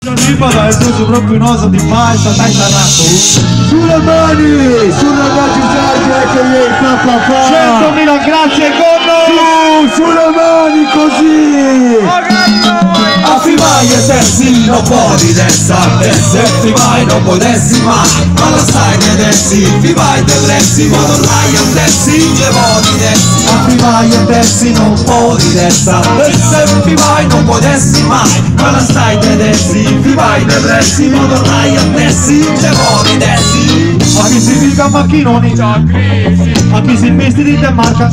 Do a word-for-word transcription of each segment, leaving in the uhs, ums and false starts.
Pada è tutto proprio nosa di falsa, dai sarrato. Sulle mani, sul ragazzo Sergio che gli fa fa. centomila grazie con Su, sulle mani così. Affimai e dessi non puoi destra, se fimai non puoi dessi mai, ma la sai che dessi, fimai del dessi, ma non rai a dessi, che vuoi dessi. Affimai e dessi non puoi destra, se fimai non puoi dessi mai, ma la sai che dessi, fimai del dessi, ma non rai a dessi, che vuoi dessi. a chi si fica macchinoni, a chi si vestiti di marca,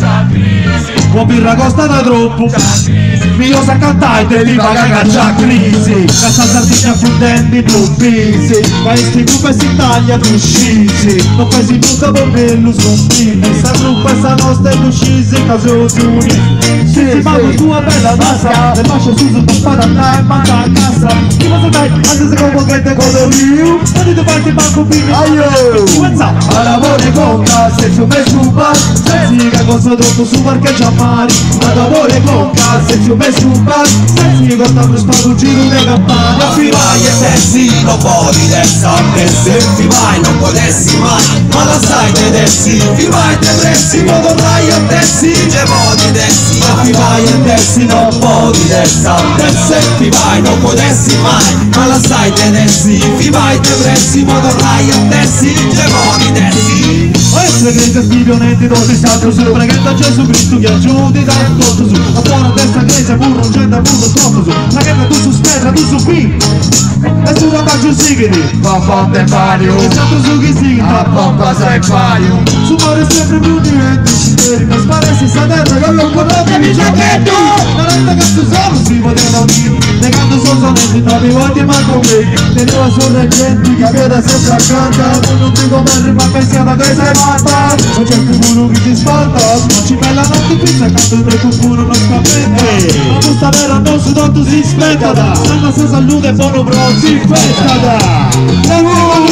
con birra costa da troppo, mio sa cantare te li paga caccia crisi, cassa sardina fondenti tu pisi, paesi gruppo si taglia tu scisi, non pesi tutta bommello scompini, sta gruppo sta nostra tu scisi caso tu si si ma con tua bella massa, le faccio su su spada andare e manca a casa, chi cosa dai, anche se come che te godo io, non ti parti manco bene, Aio, a lavoro con casa, se ci ho messo un bar, se si che cosa dopo su parcheggio a mari, a lavoro con casa, se ci ho messo un bar, se si che sta per sparo giro dei campani. Affimai e dessi non puoi destra, se fimai non puoi dessi mai, ma la sai che dessi, fimai te dessi, ma non rai a dessi, che vuoi dessi. Affimai e dessi non puoi destra, se fimai non puoi dessi mai, ma la sai che dessi, fimai te dessi, ma non rai a dessi, che vuoi dessi. Essere crente spivionenti dove stato su, pregando a Gesù Cristo che aiuti da un conto su, a buona testa chiesa pure non c'è da pure troppo su, la guerra tu su spera, tu su qui, e su la faccio sigiti, papà te Mario, e sempre su chi sigiti, a pompa sei paio. su mare sempre più diventi sciteri, per spararsi sta terra che non parlate di giochetto, non è che cazzo solo si poteva unire, negando solamente trovi volti ma con me, teneva sorreggenti, che aveva sempre accanto, non dico merda ma pensiamo che sei matta, non c'è più uno che ti spalta, non ci bella non ti pizza, canto tre con puro non scappetti, ma tu sta vera non su tanto si spetta, sanno se salute e buono però si festa, la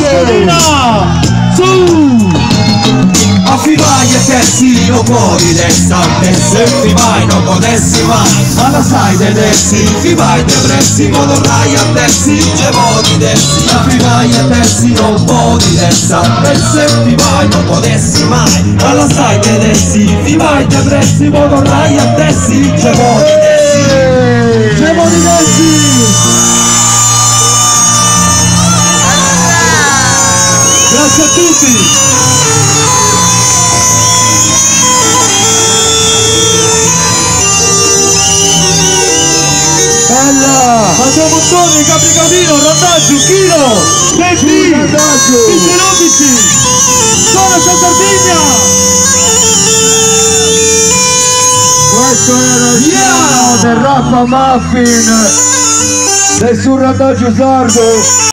nuova su! Affimai e dessi non puoi destra, se fimai non potessi mai, ma la sai te dessi, fimai te pressi, ma non rai a dessi, che vuoi dessi. Affimai e dessi non puoi destra, se fimai non potessi mai, ma la sai te dessi, fimai te pressi, ma non rai a dessi, che vuoi dessi. Che vuoi dessi? Grazie a tutti! Bella! Matteo Montoni, Capri Casino, Randaggio, Chino, Tetti, Picerovici, Sono San Sardegna! Questo era il Yeah! del Raffa Muffin del surradaggio sardo.